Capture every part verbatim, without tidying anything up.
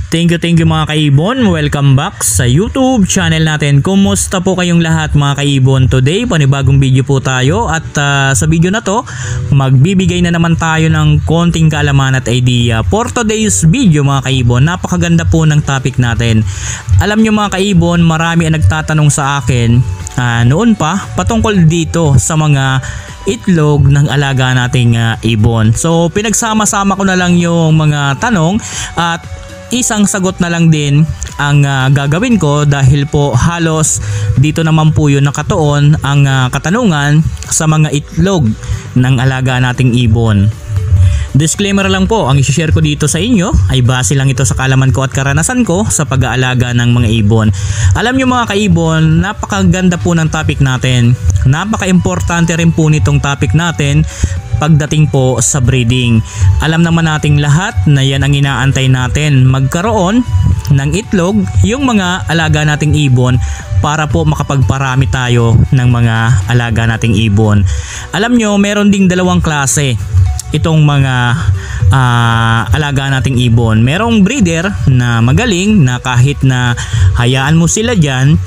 Thank you, thank you mga kaibon. Welcome back sa YouTube channel natin. Kumusta po kayong lahat mga kaibon? Today, panibagong video po tayo at uh, sa video na to, magbibigay na naman tayo ng konting kaalaman at idea. For today's video mga kaibon, napakaganda po ng topic natin. Alam nyo mga kaibon, marami ang nagtatanong sa akin uh, noon pa patungkol dito sa mga itlog ng alaga nating uh, ibon. So pinagsama-sama ko na lang yung mga tanong at isang sagot na lang din ang uh, gagawin ko dahil po halos dito naman po yun nakatuon ang uh, katanungan sa mga itlog ng alaga nating ibon. Disclaimer lang po, ang i-share ko dito sa inyo ay base lang ito sa kaalaman ko at karanasan ko sa pag-aalaga ng mga ibon. Alam nyo mga kaibon, napakaganda po ng topic natin. Napaka-importante rin po nitong topic natin pagdating po sa breeding. Alam naman nating lahat na yan ang inaantay natin, magkaroon ng itlog yung mga alaga nating ibon para po makapagparami tayo ng mga alaga nating ibon. Alam nyo, meron ding dalawang klase itong mga uh, alaga nating ibon. Merong breeder na magaling na kahit na hayaan mo sila dyan,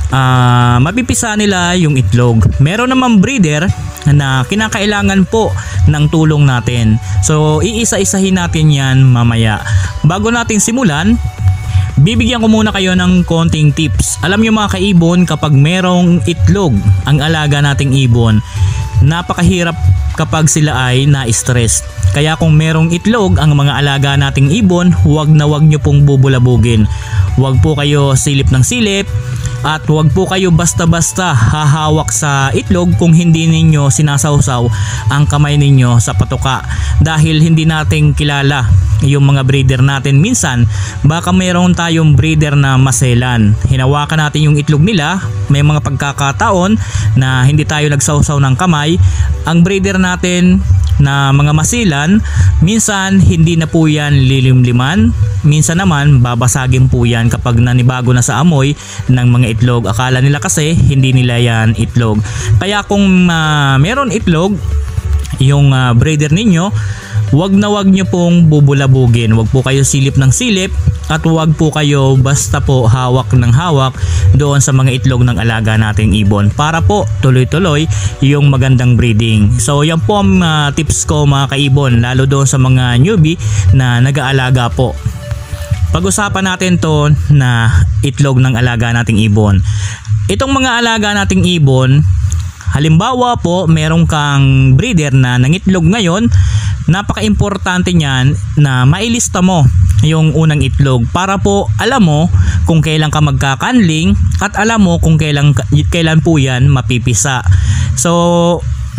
uh, mapipisa nila yung itlog. Meron naman breeder na kinakailangan po ng tulong natin. So iisa-isahin natin yan mamaya. Bago natin simulan, bibigyan ko muna kayo ng konting tips. Alam nyo mga kaibon, kapag merong itlog ang alaga nating ibon, napakahirap kapag sila ay na-stress. Kaya kung merong itlog ang mga alaga nating ibon, huwag na huwag nyo pong bubulabugin. Huwag po kayo silip ng silip at huwag po kayo basta-basta hahawak sa itlog kung hindi ninyo sinasawsaw ang kamay ninyo sa patuka, dahil hindi natin kilala yung mga breeder natin. Minsan baka mayroon tayong breeder na maselan, hinawakan natin yung itlog nila, may mga pagkakataon na hindi tayo nagsawsaw ng kamay. Ang breeder natin na mga masilan, minsan hindi na po yan lilimliman, minsan naman babasagin po yan kapag nanibago na sa amoy ng mga itlog. Akala nila kasi hindi nila yan itlog. Kaya kung uh, meron itlog yung uh, breeder ninyo, wag na wag nyo pong bubulabugin. Wag po kayo silip ng silip at wag po kayo basta po hawak ng hawak doon sa mga itlog ng alaga nating ibon para po tuloy-tuloy yung magandang breeding. So yan po ang uh, tips ko mga kaibon, lalo doon sa mga newbie na nag-aalaga po. Pag-usapan natin to na itlog ng alaga nating ibon. Itong mga alaga nating ibon, halimbawa po meron kang breeder na nangitlog ngayon, napaka-importante niyan na mailista mo yung unang itlog para po alam mo kung kailan ka magkakanling at alam mo kung kailan, kailan po yan mapipisa. So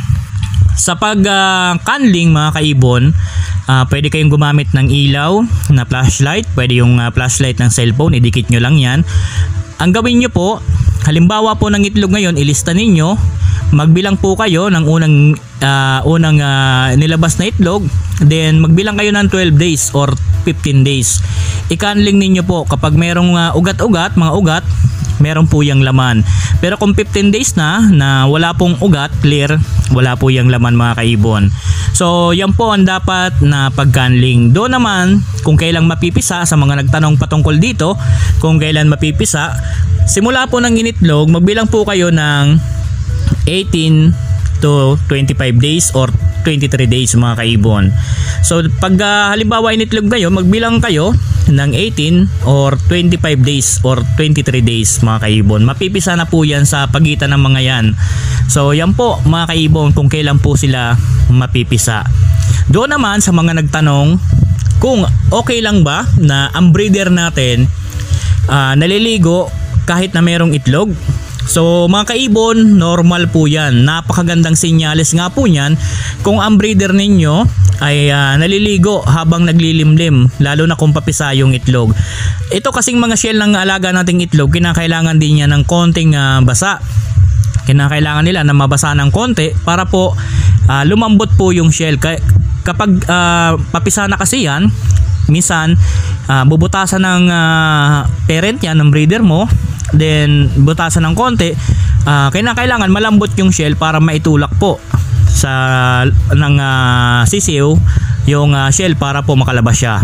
sa pag-kanling uh, mga kaibon, uh, pwede kayong gumamit ng ilaw na flashlight, pwede yung uh, flashlight ng cellphone, idikit nyo lang yan. Ang gawin nyo po, halimbawa po ng itlog ngayon, ilista ninyo, magbilang po kayo ng unang uh, unang uh, nilabas na itlog, then magbilang kayo ng twelve days or fifteen days. I-canling ninyo po kapag merong uh, ugat-ugat, mga ugat, meron po yung laman. Pero kung fifteen days na na wala pong ugat, clear, wala po yung laman mga kaibon. So yan po ang dapat na pag-canling. Doon naman kung kailang mapipisa, sa mga nagtanong patungkol dito kung kailan mapipisa, simula po ng initlog, magbilang po kayo ng eighteen to twenty-five days or twenty-three days mga kaibon. So pag uh, halimbawa initlog kayo, magbilang kayo ng eighteen or twenty-five days or twenty-three days mga kaibon. Mapipisa na po yan sa pagitan ng mga yan. So yan po mga kaibon kung kailan po sila mapipisa. Doon naman sa mga nagtanong kung okay lang ba na ang breeder natin uh, naliligo kahit na merong itlog. So mga kaibon, normal po yan. Napakagandang senyales nga po yan kung ang breeder ninyo ay uh, naliligo habang naglilimlim, lalo na kung papisa yung itlog. Ito kasing mga shell ng alaga nating itlog, kinakailangan din niya ng konting uh, basa. Kinakailangan nila na mabasa ng konti para po uh, lumambot po yung shell. Kapag uh, papisa na kasi yan, minsan uh, bubutasan ng uh, parent yan, ng breeder mo, then butasan ng konti, uh, kailangan malambot yung shell para maitulak po sa ng uh, sisiw yung uh, shell para po makalabas siya.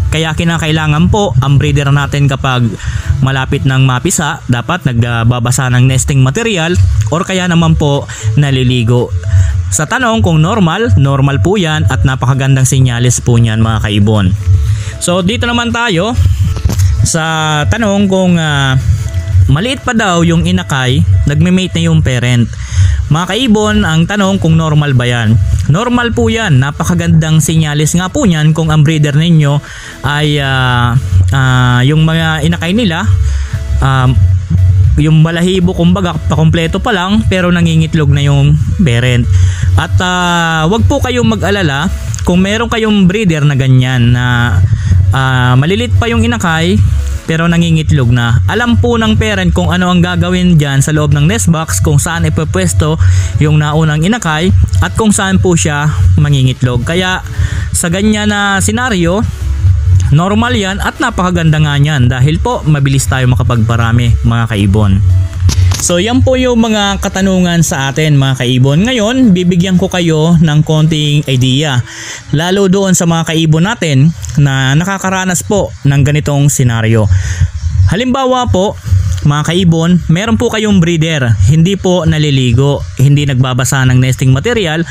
Kaya kinakailangan po ang breeder natin kapag malapit ng mapisa, dapat nagbabasa ng nesting material or kaya naman po naliligo. Sa tanong kung normal, normal po yan at napakagandang senyales po niyan mga kaibon. So dito naman tayo sa tanong kung uh, maliit pa daw yung inakay, nagme-mate na yung parent. Mga kaibon, ang tanong kung normal ba yan? Normal po yan, napakagandang senyales nga po niyan kung ang breeder ninyo ay uh, uh, yung mga inakay nila um, yung balahibo kumbaga pakompleto pa lang pero nangingitlog na yung parent. At uh, wag po kayong mag-alala kung meron kayong breeder na ganyan na uh, malilit pa yung inakay pero nangingitlog na. Alam po ng parent kung ano ang gagawin dyan sa loob ng nest box, kung saan ipepwesto yung naunang inakay at kung saan po siya mangingitlog. Kaya sa ganyan na senaryo, normal yan at napakaganda nga yan dahil po mabilis tayo makapagparami mga kaibon. So yan po yung mga katanungan sa atin mga kaibon. Ngayon bibigyan ko kayo ng konting idea lalo doon sa mga kaibon natin na nakakaranas po ng ganitong senaryo. Halimbawa po mga kaibon, meron po kayong breeder, hindi po naliligo, hindi nagbabasa ng nesting material,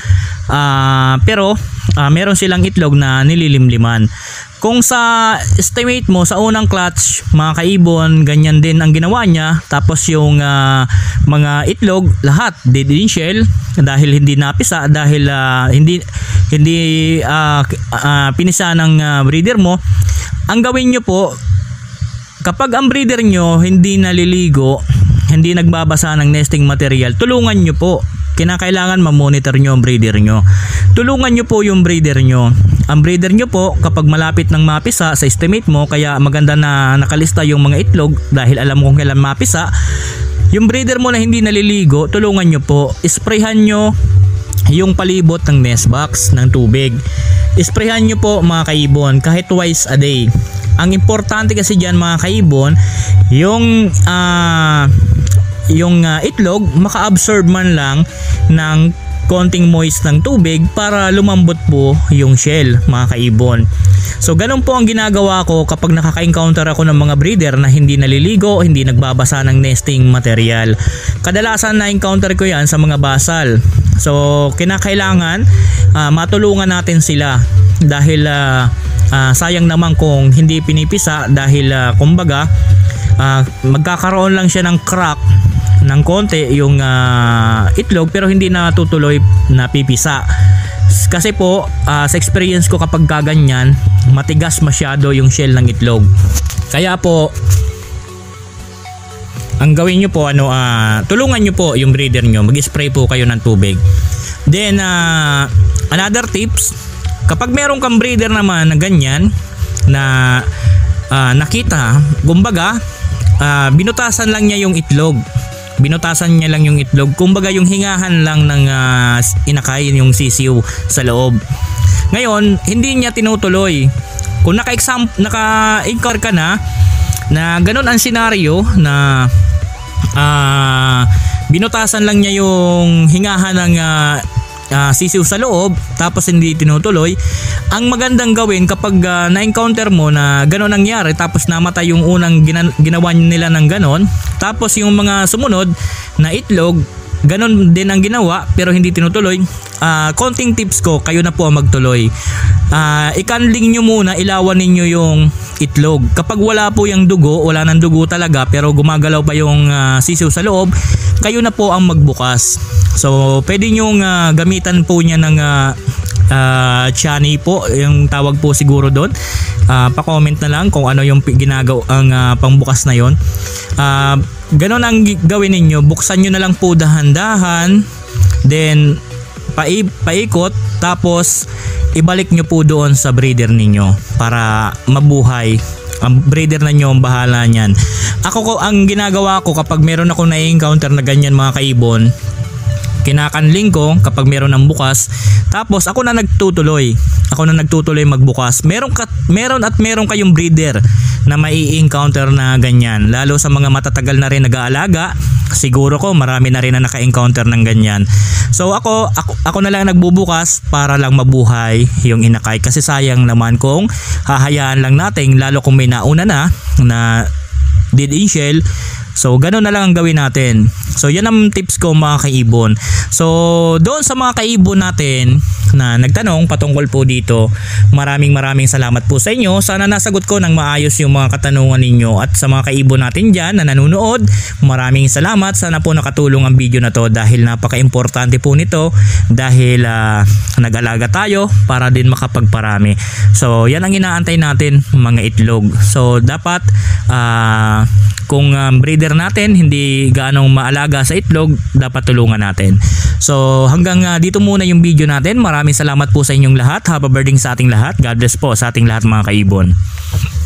uh, pero uh, meron silang itlog na nililimliman. Kung sa estimate mo sa unang clutch mga kaibon, ganyan din ang ginawa niya, tapos yung uh, mga itlog lahat dead in shell dahil hindi napisa, dahil uh, hindi hindi uh, uh, pinisa ng uh, breeder mo, ang gawin nyo po kapag ang breeder nyo hindi naliligo, hindi nagbabasa ng nesting material, tulungan nyo po. Kinakailangan ma-monitor nyo ang breeder nyo. Tulungan nyo po yung breeder nyo. Ang breeder nyo po kapag malapit ng mapisa sa estimate mo, kaya maganda na nakalista yung mga itlog dahil alam mo kung kailan mapisa. Yung breeder mo na hindi naliligo, tulungan nyo po. Sprayhan nyo yung palibot ng nest box ng tubig. Sprayhan nyo po mga kaibon kahit twice a day. Ang importante kasi dyan mga kaibon, yung uh, yung uh, itlog maka-absorb man lang ng konting moist ng tubig para lumambot po yung shell mga kaibon. So ganun po ang ginagawa ko kapag nakaka-encounter ako ng mga breeder na hindi naliligo, hindi nagbabasa ng nesting material. Kadalasan na-encounter ko yan sa mga basal. So kinakailangan uh, matulungan natin sila dahil uh, uh, sayang naman kung hindi pinipisa dahil uh, kumbaga uh, magkakaroon lang siya ng crack ng konti yung uh, itlog pero hindi na tutuloy na pipisa. Kasi po uh, sa experience ko kapag kaganyan, matigas masyado yung shell ng itlog. Kaya po ang gawin nyo po ano, uh, tulungan nyo po yung breeder nyo, mag-spray po kayo ng tubig. Then uh, another tips, kapag meron kang breeder naman na ganyan na uh, nakita, kumbaga uh, binutasan lang niya yung itlog. Binutasan niya lang yung itlog. Kumbaga yung hingahan lang ng uh, inakay, yung sisiw sa loob. Ngayon, hindi niya tinutuloy. Kung naka-exam, naka-encounter ka na na ganun ang senaryo na uh, binutasan lang niya yung hingahan ng uh, uh, sisiw sa loob tapos hindi tinutuloy, ang magandang gawin kapag uh, na-encounter mo na gano'n nangyari tapos namatay yung unang gina- ginawa nila ng gano'n, tapos yung mga sumunod na itlog gano'n din ang ginawa pero hindi tinutuloy, uh, konting tips ko, kayo na po ang magtuloy. Uh, ikanling nyo muna, ilawan ninyo yung itlog. Kapag wala po yung dugo, wala nang dugo talaga pero gumagalaw pa yung uh, sisiw sa loob, kayo na po ang magbukas. So pwede nyong uh, gamitan po niya ng uh, uh, chani po, yung tawag po siguro doon. Uh, pa-comment na lang kung ano yung ginagawa ang uh, pangbukas na yon. Uh, ganon ang gawin ninyo, buksan nyo na lang po dahan-dahan, then pai- paikot, tapos ibalik nyo po doon sa breeder ninyo para mabuhay. Ang breeder na nyo ang bahala nyan. Ako ko, ang ginagawa ko kapag meron ako na-encounter na ganyan mga kaibon, kinakanling ko kapag meron ng bukas. Tapos ako na nagtutuloy. Ako na nagtutuloy magbukas. Meron kat meron at meron kayong breeder na mai-encounter na ganyan. Lalo sa mga matatagal na rin nag-aalaga, siguro ko marami na rin na naka-encounter ng ganyan. So ako, ako ako na lang nagbubukas para lang mabuhay yung inakay, kasi sayang naman kung hahayaan lang natin, lalo kung may nauna na na dead in shell. So ganoon na lang ang gawin natin. So yan ang tips ko mga kaibon. So doon sa mga kaibon natin na nagtanong patungkol po dito, maraming maraming salamat po sa inyo. Sana nasagot ko ng maayos yung mga katanungan ninyo. At sa mga kaibon natin dyan na nanonood, maraming salamat. Sana po nakatulong ang video na to, dahil napaka-importante po nito, dahil uh, nag-alaga tayo para din makapagparami. So yan ang inaantay natin, mga itlog. So dapat uh, kung um, breeder natin hindi gaano maalaga sa itlog, dapat tulungan natin. So hanggang uh, dito muna yung video natin. Maraming salamat po sa inyong lahat. Happy birthday sa ating lahat. God bless po sa ating lahat mga kaibon.